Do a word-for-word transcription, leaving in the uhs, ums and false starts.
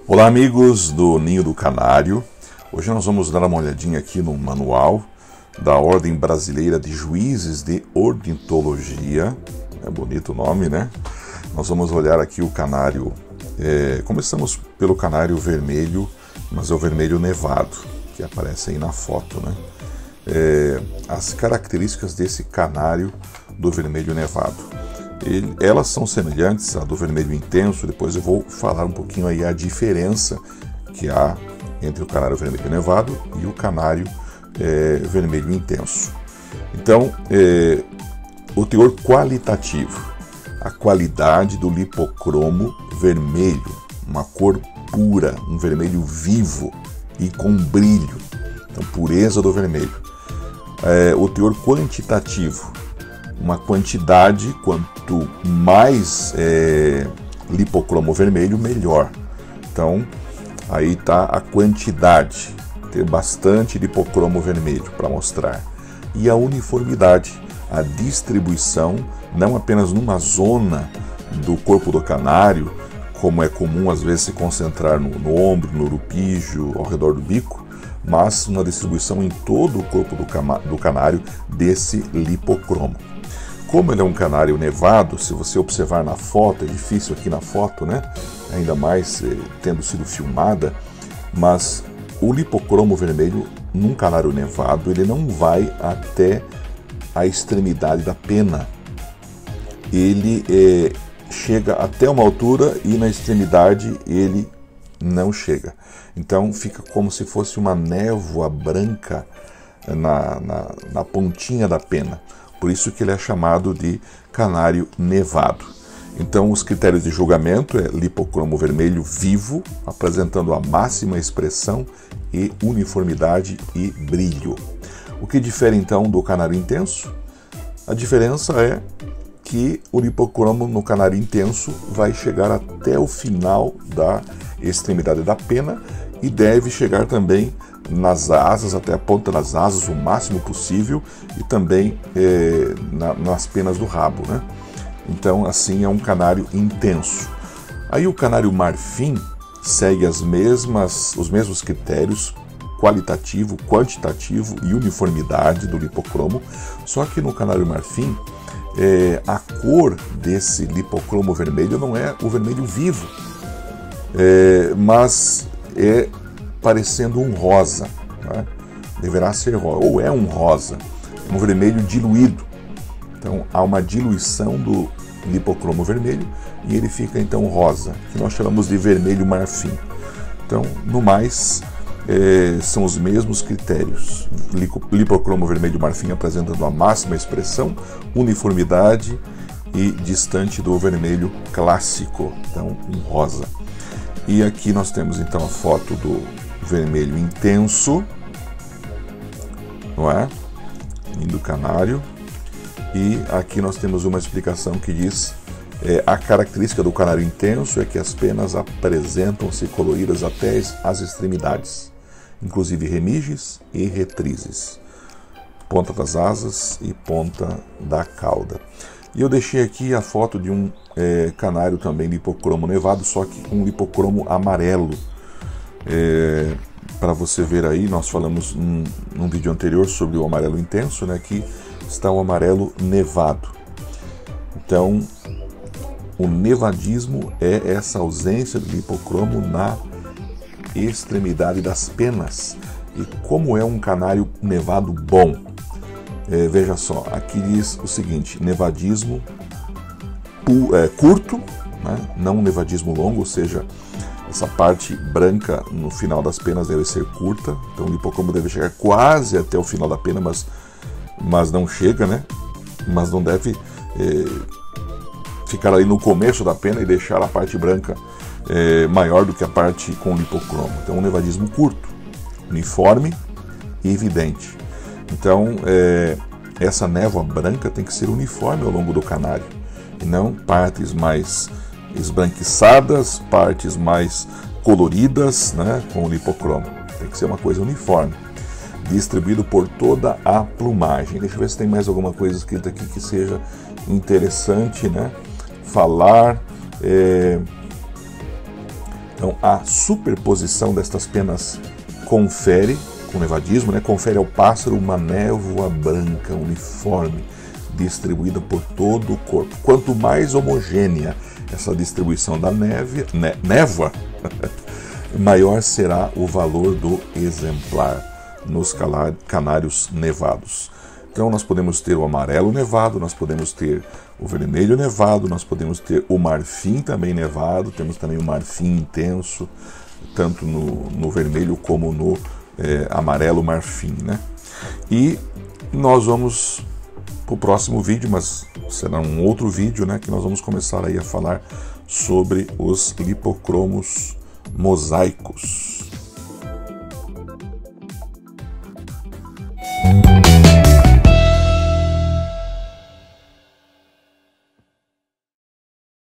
Olá amigos do Ninho do Canário, hoje nós vamos dar uma olhadinha aqui no manual da Ordem Brasileira de Juízes de Ornitologia, é bonito o nome, né? Nós vamos olhar aqui o canário, é, começamos pelo canário vermelho, mas é o vermelho nevado, que aparece aí na foto, né? É, as características desse canário do vermelho nevado. Ele, elas são semelhantes à do vermelho intenso. Depois eu vou falar um pouquinho aí a diferença que há entre o canário vermelho nevado e o canário é, vermelho intenso. Então, é, o teor qualitativo, a qualidade do lipocromo vermelho, uma cor pura, um vermelho vivo e com brilho, então pureza do vermelho. É, o teor quantitativo, uma quantidade, quanto mais é, lipocromo vermelho, melhor. Então, aí está a quantidade, ter bastante lipocromo vermelho para mostrar. E a uniformidade, a distribuição, não apenas numa zona do corpo do canário, como é comum às vezes se concentrar no, no ombro, no urupígio, ao redor do bico, mas uma distribuição em todo o corpo do, cama, do canário desse lipocromo. Como ele é um canário nevado, se você observar na foto, é difícil aqui na foto, né? Ainda mais eh, tendo sido filmada, mas o lipocromo vermelho num canário nevado, ele não vai até a extremidade da pena. Ele eh, chega até uma altura e na extremidade ele não chega. Então fica como se fosse uma névoa branca na, na, na pontinha da pena. Por isso que ele é chamado de canário nevado. Então os critérios de julgamento é lipocromo vermelho vivo, apresentando a máxima expressão e uniformidade e brilho. O que difere então do canário intenso? A diferença é que o lipocromo no canário intenso vai chegar até o final da extremidade da pena e deve chegar também nas asas, até a ponta das asas, o máximo possível, e também é, na, nas penas do rabo, né? Então, assim, é um canário intenso. Aí o canário marfim segue as mesmas, os mesmos critérios, qualitativo, quantitativo e uniformidade do lipocromo, só que no canário marfim, é, a cor desse lipocromo vermelho não é o vermelho vivo, é, mas é parecendo um rosa, né? Deverá ser rosa, ou é um rosa, um vermelho diluído. Então há uma diluição do lipocromo vermelho e ele fica então rosa, que nós chamamos de vermelho marfim. Então, no mais, é, são os mesmos critérios. Lipocromo vermelho marfim apresentando a máxima expressão, uniformidade e distante do vermelho clássico, então um rosa. E aqui nós temos então a foto do vermelho intenso, não é? Lindo canário. E aqui nós temos uma explicação que diz é, a característica do canário intenso é que as penas apresentam-se coloridas até as extremidades, inclusive remiges e retrizes, ponta das asas e ponta da cauda. E eu deixei aqui a foto de um é, canário também lipocromo nevado, só que com lipocromo amarelo. É, para você ver aí, nós falamos num, num vídeo anterior sobre o amarelo intenso, né? Aqui está o amarelo nevado. Então, o nevadismo é essa ausência de lipocromo na extremidade das penas. E como é um canário nevado bom? É, veja só, aqui diz o seguinte: nevadismo pu, é, curto, né? Não um nevadismo longo, ou seja, essa parte branca no final das penas deve ser curta, então o lipocromo deve chegar quase até o final da pena, mas, mas não chega, né? Mas não deve é, ficar ali no começo da pena e deixar a parte branca é, maior do que a parte com lipocromo. Então um nevadismo curto, uniforme e evidente. Então é, essa névoa branca tem que ser uniforme ao longo do canário, e não partes mais esbranquiçadas, partes mais coloridas, né, com o lipocromo. Tem que ser uma coisa uniforme, distribuído por toda a plumagem. Deixa eu ver se tem mais alguma coisa escrita aqui que seja interessante, né, falar. É, Então, a superposição destas penas confere, com nevadismo, né, confere ao pássaro uma névoa branca uniforme, distribuída por todo o corpo. Quanto mais homogênea essa distribuição da neve, né, névoa, maior será o valor do exemplar nos canários nevados. Então nós podemos ter o amarelo nevado, nós podemos ter o vermelho nevado, nós podemos ter o marfim também nevado, temos também o marfim intenso, tanto no, no vermelho como no é, amarelo marfim, né? E nós vamos para o próximo vídeo, mas será um outro vídeo, né, que nós vamos começar aí a falar sobre os lipocromos mosaicos.